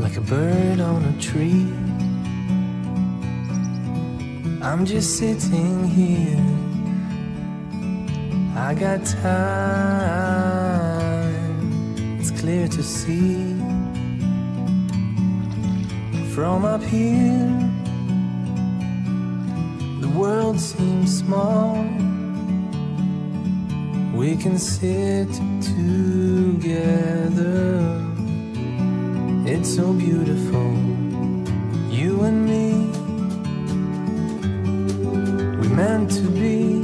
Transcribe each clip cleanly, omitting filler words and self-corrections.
like a bird on a tree. I'm just sitting here, I got time, it's clear to see. From up here, the world seems small. We can sit together, it's so beautiful, you and me. We meant to be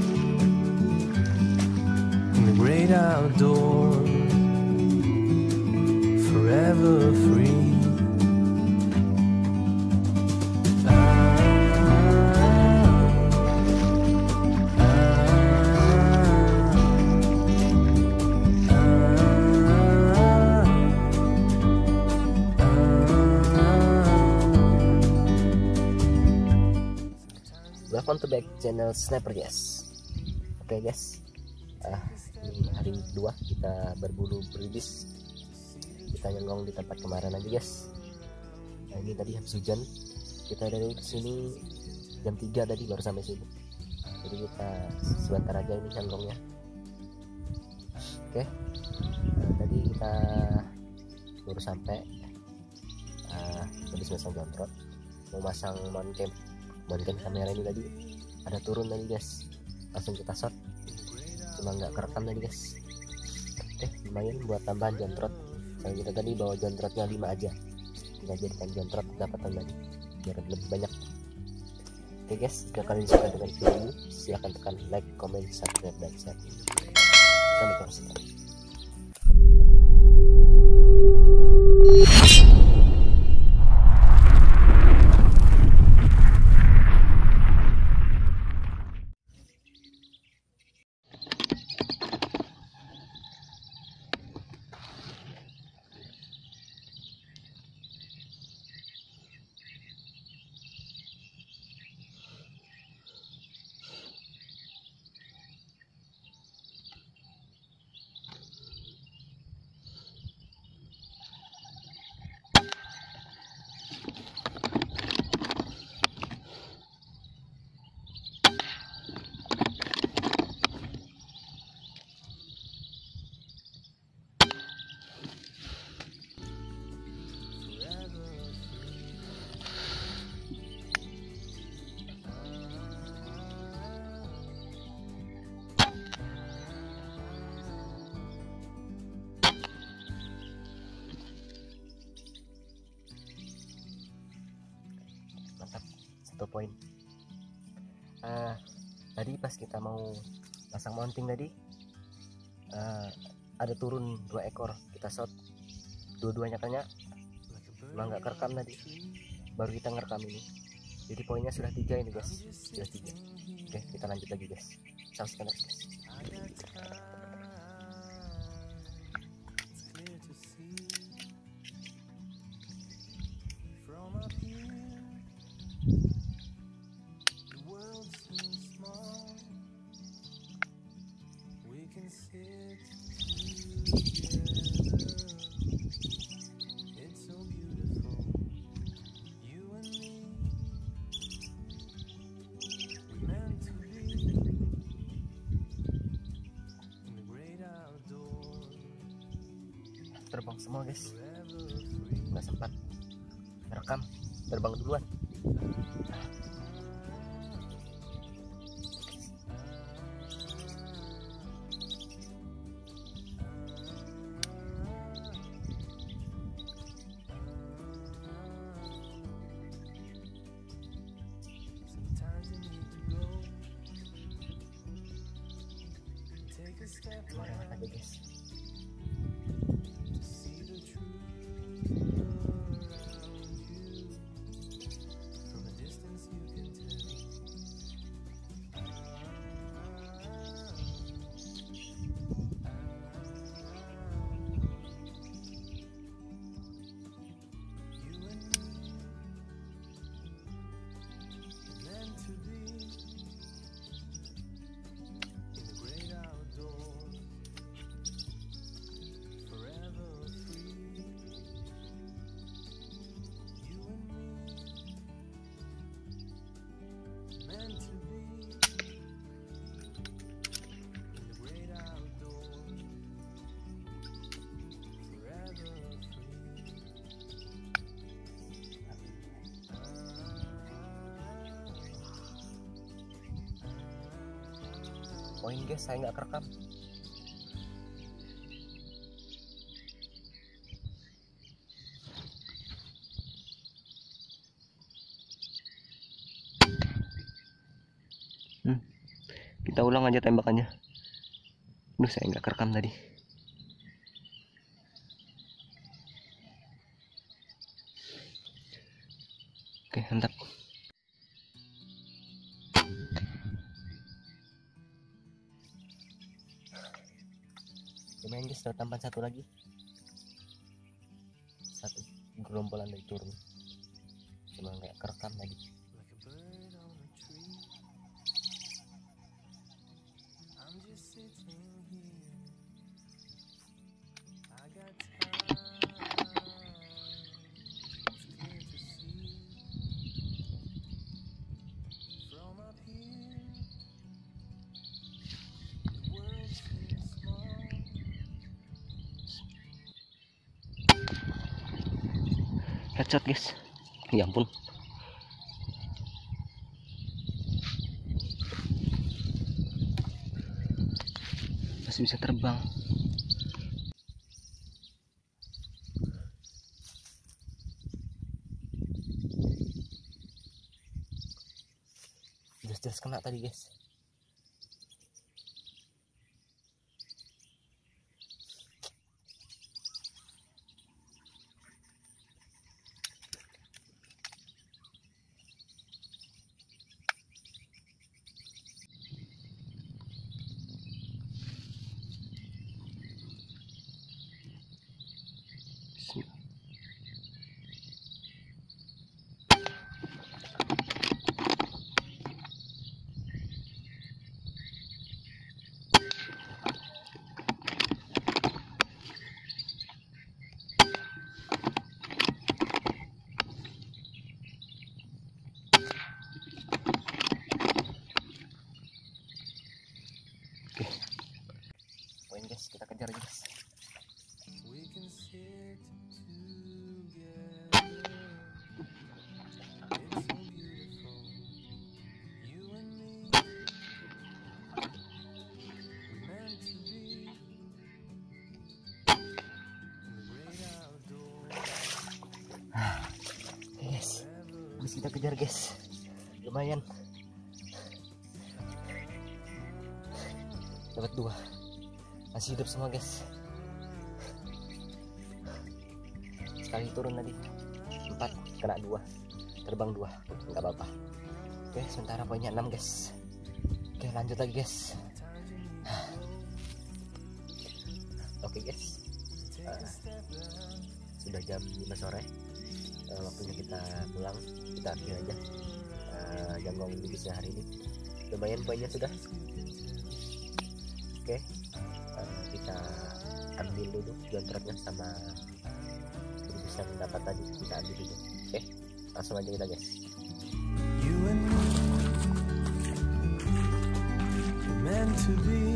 in the great outdoors, forever free. Welcome to back channel Sniper guys. Oke guys, ini hari kedua kita berburu berbis. Kita nyenggong di tempat kemarin aja guys. Nah, ini tadi habis hujan. Kita dari sini jam 3 tadi baru sampai sini. Jadi kita sebentar aja ini nyenggongnya. Oke. Tadi kita baru sampai habis masang jontrot, mau masang mount cam kamera ini tadi ada turun tadi guys, langsung kita shot, cuma nggak kerekam tadi guys. Lumayan buat tambahan jontrot. Saya kita tadi bawa jontrotnya 5 aja, kita jadikan jontrot dapatan tadi biar lebih banyak. Oke guys, jika kalian suka dengan video ini silahkan tekan like, comment, subscribe, dan share. Sampai jumpa. Mantap, 1 poin. Tadi pas kita mau pasang mounting tadi ada turun 2 ekor, kita shot dua-duanya kayaknya cuma nggak kerekam tadi, baru kita ngerekam ini. Jadi poinnya sudah 3 ini guys, sudah 3. Oke, kita lanjut lagi guys, saksikan terus guys. Terbang semua guys, nggak sempat rekam, terbang duluan. Kemarin aja guys. poin guys, saya nggak kerekam. Kita ulang aja tembakannya. Duh, saya nggak kerekam tadi. Oke, mantap. Lumayan guys, dapat tambahan satu lagi. Satu gerombolan dari turun. Cuma nggak kerekam tadi. Headshot guys, ya ampun. Masih bisa terbang. Jelas-jelas kena tadi guys. Poin guys, kita kejar guys. We can sit together. It's so beautiful. You and me. We meant to be in the great outdoors. Guys, habis kita kejar guys. Lumayan. Dapat 2. Masih hidup semua guys. Sekali turun tadi 4, kena 2, terbang 2, nggak apa-apa. Oke, sementara poinnya 6 guys. Oke, lanjut lagi guys. Oke guys, sudah jam 5 sore. Waktunya kita pulang. Kita akhir aja Janggong bibisnya hari ini. Lumayan poinnya sudah. Oke, kita ambil dulu jontreknya sama bibis yang dapat tadi, kita ambil dulu. Oke, langsung aja kita guys. You and me. We're meant to be